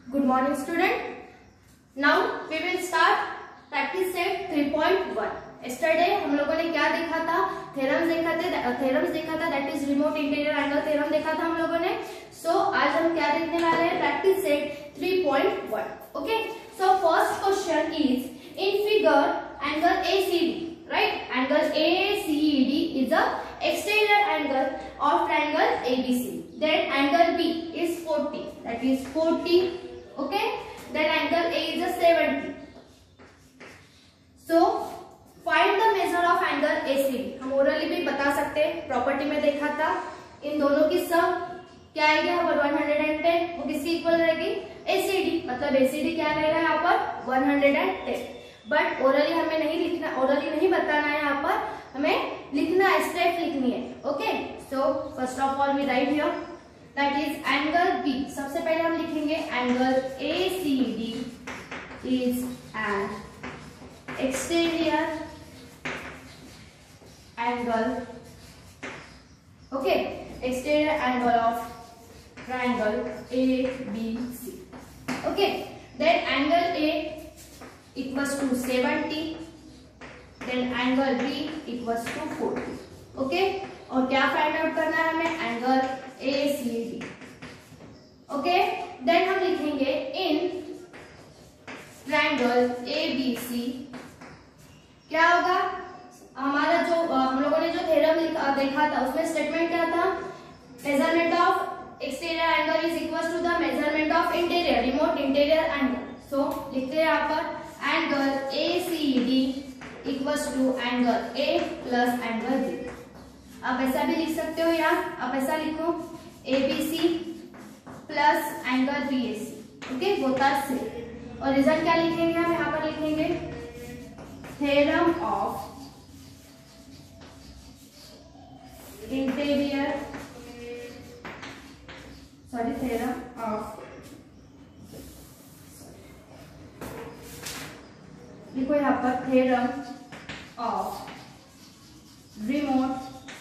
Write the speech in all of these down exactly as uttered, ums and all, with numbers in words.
Good morning student. Now we will start practice set three point one. Yesterday हम लोगों ने क्या देखा था? थ्योरम्स देखा थे थ्योरम्स देखा था that is remote interior angle theorem देखा था हम लोगों ने. सो so, आज हम क्या देखने वाले हैं? Practice set three point one. Okay, so first question is in figure angle A C D, right? Angle A C D is a exterior angle of triangle A B C. Then angle B is forty, that is forty. Okay, then angle A is a seventy. So find the measure of angle A C D. हम orally भी बता सकते हैं, property में देखा था. इन दोनों की सम क्या आएगी यहाँ पर one hundred ten. वो किसकी इक्वल रहेगी? A C D. मतलब A C D क्या रहेगा यहाँ पर? one hundred ten. But orally हमें नहीं लिखना, ओरली नहीं बताना है यहाँ पर, हमें लिखना है, स्टेप लिखनी है. Okay, so first of all we write here that is angle B. सबसे पहले हम लिखेंगे angle A C D is an exterior angle. Okay, exterior angle of triangle A B C. Okay, then angle A equals to seventy, then angle B equals to forty. Okay, और क्या find out करना है हमें? Angle A C D. Okay, then हम लिखेंगे in triangle A B C क्या होगा हमारा? जो हम लोगों ने जो थ्योरम देखा था उसमें स्टेटमेंट क्या था? Measurement of exterior angle is equal to the measurement of interior, remote interior angle. So लिखते हैं यहाँ पर angle A C D equals to angle A plus angle B. आप ऐसा भी लिख सकते हो यार, आप ऐसा लिखो A B C plus angle B A C. Okay, both are same. और रिजल्ट क्या लिखेंगे हम यहाँ पर? लिखेंगे theorem of interior sorry theorem of लिखो यहाँ पर theorem of remote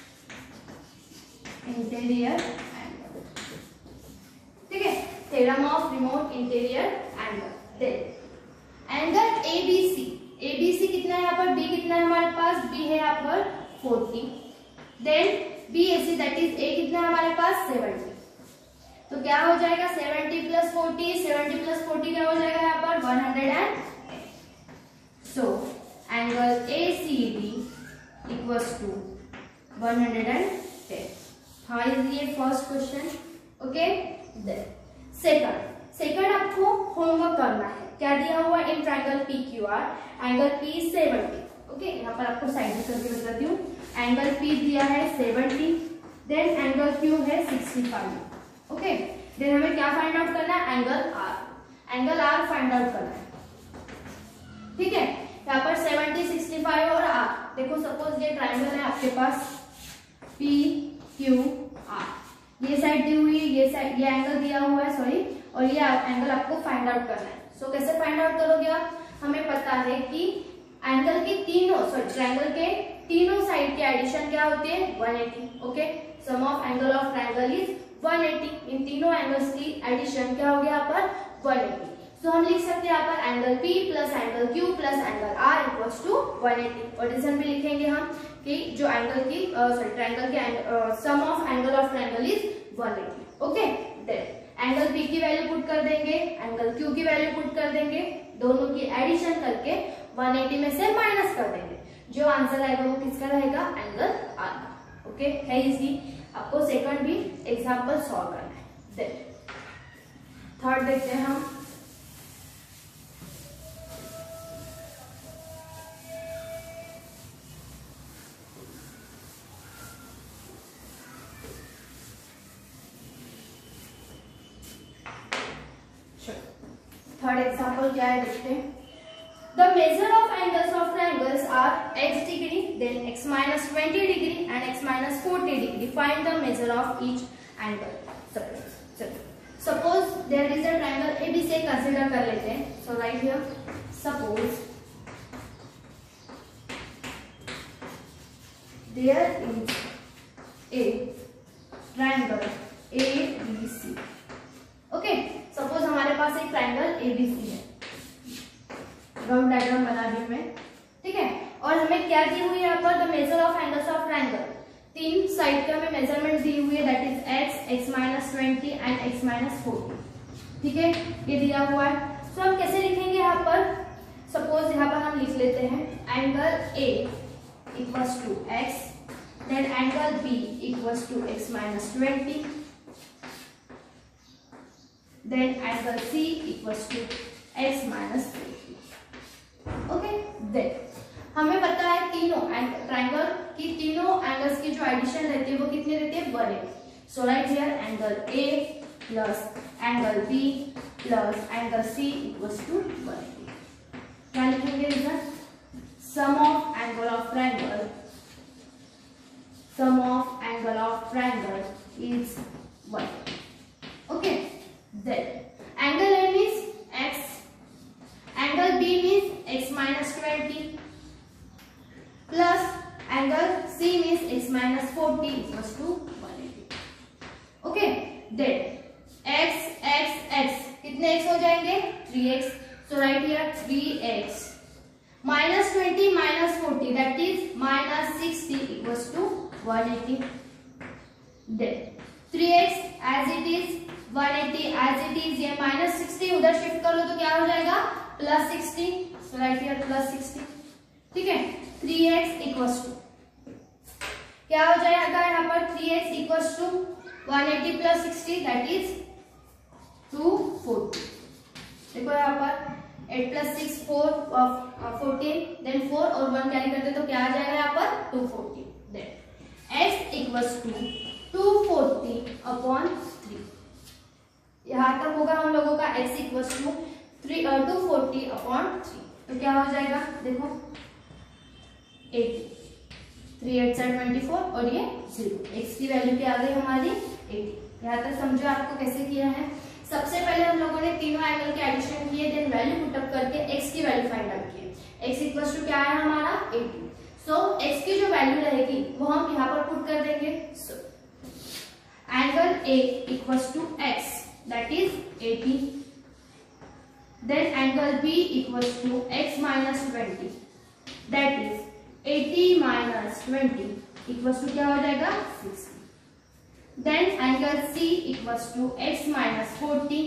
interior angle. ठीक है, theorem of remote interior angle. Then angle A B C. A B C कितना है यहाँ पर? B कितना है हमारे पास? B है यहाँ पर forty. Then B A C that is A कितना है हमारे पास? seventy. तो क्या हो जाएगा? seventy plus forty, seventy plus forty क्या हो जाएगा यहाँ पर? one hundred. So angle A C D equals to one hundred ten. हाँ, ये first question. Okay, then second second आपको होमवर्क करना है. क्या दिया हुआ? In triangle P Q R angle P seventy. Okay, यहाँ पर आपको साइड करके बताती हूँ. एंगल P दिया है seventy, देन एंगल Q है sixty-five. ओके, देन हमें क्या फाइंड आउट करना है? Angle R. Angle R find out करना है. ठीक है, यहाँ पर seventy, sixty-five और R. देखो सपोज ये ट्रायंगल है आपके पास P Q R. ये साइड दी हुई है, ये साइड, ये एंगल दिया हुआ है सॉरी, और ये एंगल आपको फाइंड आउट करना है. सो so, कैसे फाइंड आउट करोगे आप? हमें पता है कि एंगल के तीनों सॉरी ट्रायंगल के तीनों साइड की एडिशन क्या होती है? one eighty. Okay, sum of angle of triangle is one eighty. इन तीनों एंगल्स की एडिशन क्या होगी यहाँ पर? one eighty. सो so, हम लिख सकते हैं यहाँ पर angle P plus angle Q plus angle R equals to one eighty. और रीजन भी लिखेंगे हम कि जो एंगल की सॉरी ट्रायंगल के sum of angle of triangle is one eighty. Okay, then angle P की वैल्यू पुट कर देंगे, एंगल Q की वैल्यू पुट कर देंगे, दोनों की एडिशन करके one eighty में से माइनस कर देंगे. जो आंसर आएगा वो किसका रहेगा? Angle R. ओके, है इजी. आपको सेकंड भी एग्जांपल सॉल्व करना है. देन थर्ड देखते हैं हम. थर्ड एग्जांपल क्या है देखते हैं. The measure of angles of triangles are x degree, then x minus twenty degree and x minus forty degree. Find the measure of each angle. Suppose there is a triangle A B C consider कर लेते हैं. So right here suppose there is a triangle A B C. Okay, suppose हमारे पास पास एक triangle ABC है, round diagram बना दी मैं, ठीक है। और हमें क्या दी हुई है यहाँ पर, the measure of angles of triangle, तीन साइड का हमें मेजरमेंट दी हुई है, that is x, x minus twenty and x minus forty, ठीक है, ये दिया हुआ है। तो हम कैसे लिखेंगे यहाँ पर, सपोज यहाँ पर हम लिख लेते हैं angle A equals to x, then angle B equals to x minus twenty, then angle C equals to x minus forty, okay. देन हमें पता है तीनों ट्रायंगल की तीनों एंगल्स की जो एडिशन रहती है वो कितनी रहती है, one eighty. So right here angle A plus angle B plus angle C equals to one eighty. क्या लिखेंगे result, sum of angle of triangle, sum of angle of triangle is one eighty, okay. Then angle A means x, angle B means x minus twenty plus angle C means x minus forty equals to one eighty, okay. Then x x x कितने x हो जाएंगे, three x, so right here three x minus twenty minus forty that is minus sixty equals to one eighty. Then three x as it is, one eighty as it is, ये minus sixty उधर shift कर लो तो क्या हो जाएगा, plus sixty, so right here plus sixty, ठीक है। थ्री एक्स इक्वल्स टू क्या हो जाएगा यहाँ पर, three x equals to one eighty plus sixty that is two forty. देखो यहाँ पर eight plus six four fourteen, then four और वन कैरी करते तो क्या आ जाएगा यहाँ पर two forty. Then x equals to two forty upon three, यहाँ तक होगा हम लोगों का x equals to three two forty upon three, तो क्या हो जाएगा, देखो एटी, थ्री एट से ट्वेंटी फोर और ये जीरो, x की वैल्यू क्या आ गई हमारी एटी। यहाँ तक समझो आपको कैसे किया है। सबसे पहले हम लोगों ने तीनों एंगल के एडिशन किए, देन वैल्यू पुटअप करके x की वैल्यू फाइंड आउट किए। x इक्वल्स टू क्या है हमारा एटी, सो so, x की जो वैल्यू रहेगी वो हम यहाँ पर पुट कर देंगे। so, angle a equals to x that is eighty, then angle b equals to x minus twenty that is eighty minus twenty equals to क्या हो जाएगा sixty, then angle C equals to x minus forty,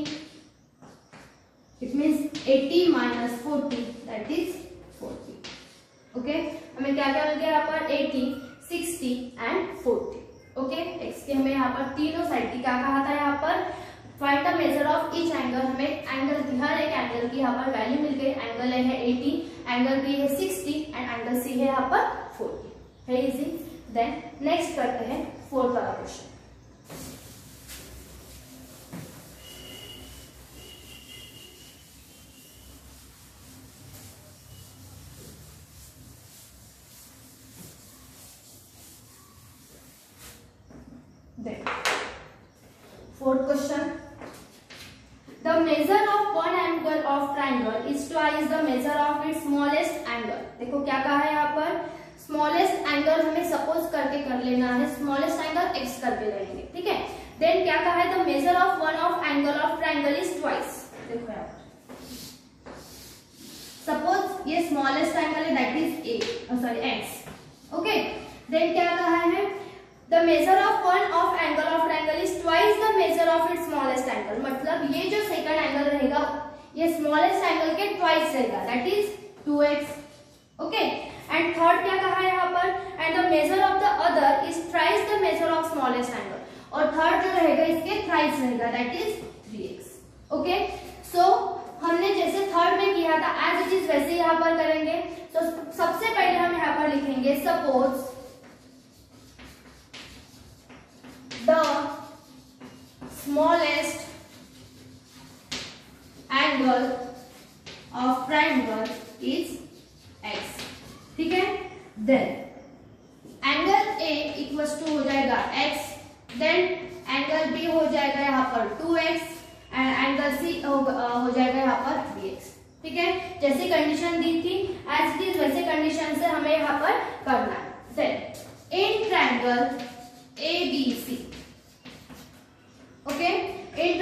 it means eighty minus forty that is forty, okay. हमें क्या क्या मिल गया यहाँ पर, eighty, sixty and forty, okay. x के हमें यहाँ पर तीनों साइड की क्या कहा था, यहाँ पर find the measure of each angle, हमें एंगल की हर एक एंगल की यहाँ पर वैल्यू मिल गई। एंगल ए है एटी, एंगल बी है सिक्सटी एंड एंगल सी है यहाँ पर फोर्टी, है इजी। देन नेक्स्ट करते हैं फोर्थ वाला question. Fourth question. The measure of one angle of triangle is twice the measure of its smallest angle. देखो क्या कहा है यहाँ पर, स्मॉलेस्ट एंगल हमें सपोज करके कर लेना है, स्मॉलेस्ट एंगल x करके लेंगे, ठीक है। देन क्या कहा है, the measure of one of angle of triangle is twice. देखो यहाँ पर सपोज ये स्मॉलेस्ट एंगल है that is a, sorry x, okay. Then क्या कहा है, the measure of one of angle of triangle is twice the measure of its smallest angle, मतलब ये जो सेकंड एंगल रहेगा ये स्मॉलेस्ट एंगल के ट्वाइस रहेगा that is two x, okay. And third क्या कहा है यहाँ पर, and the measure of the other is thrice the measure of smallest angle, और थर्ड जो रहेगा इसके थ्राइस रहेगा that is three x, okay. So हमने जैसे थर्ड में किया था एज इट इज वैसे यहाँ पर करेंगे। तो so, सबसे पहले हम यहाँ पर लिखेंगे suppose the smallest angle of triangle is x, ठीक है। then angle A equals to हो जाएगा x, then angle B हो जाएगा यहाँ पर two x and angle C हो, हो जाएगा यहाँ पर थ्री एक्स, ठीक है। जैसे कंडीशन दी थी as it is वैसे कंडीशन से हमें यहाँ पर करना है। then in triangle A B C, okay, इन ट्रायंगल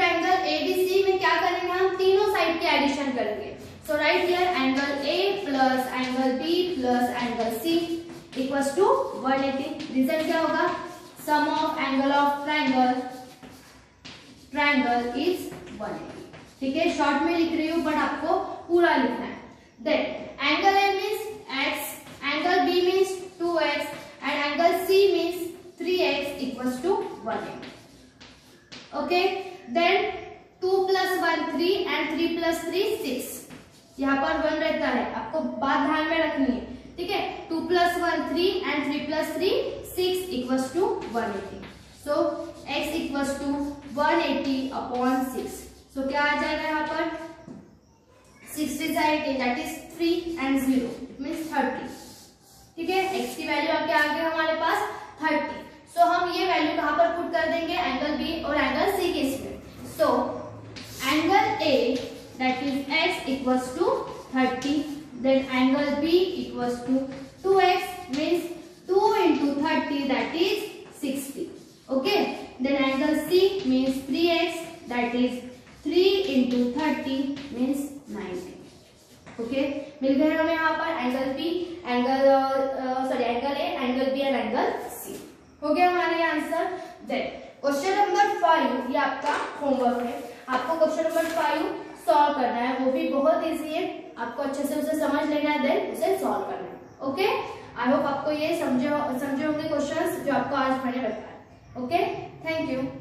एबीसी में क्या करेंगे हम, तीनों साइड के एडिशन करेंगे। So right here angle A plus angle B plus angle C equals to one eighty. Result क्या होगा, sum of angle of triangle triangle is one eighty. ठीक है, शॉर्ट में लिख रही हूँ बट आपको पूरा लिखना है। Then angle A means x, angle B means two x and angle C means three x equals to one eighty. Okay, then two plus one three and three plus three six, यहाँ पर one रहता है, आपको बात ध्यान में रखनी है। ठीक है, two plus one three and three plus three six equals to one eighty. So x equals to one eighty upon six. So क्या आ जाएगा यहाँ पर, sixty eighteen that is three and zero means thirty. ठीक है, x की value आपके आ गई हमारे पास थर्टी। सो so, हम ये वैल्यू कहाँ पर पुट कर देंगे, एंगल बी और एंगल सी के इसमें। So angle A that is x equals to thirty, then angle b equals to two x means two into thirty that is sixty. Okay, then angle C means three x that is three into thirty means ninety. Okay, मिल गए हमें यहाँ पर angle B, angle sorry angle A, angle B and angle C. हो गया हमारे answer. Then question number five, ये आपका होमवर्क है. आपको क्वेश्चन नंबर फाइव सॉल्व करना है, वो भी बहुत इजी है, आपको अच्छे से उसे समझ लेना है, देन उसे सॉल्व करना है. ओके, आई होप आपको ये समझे समझे होंगे क्वेश्चंस जो आपको आज मैंने बताया. Okay, thank you.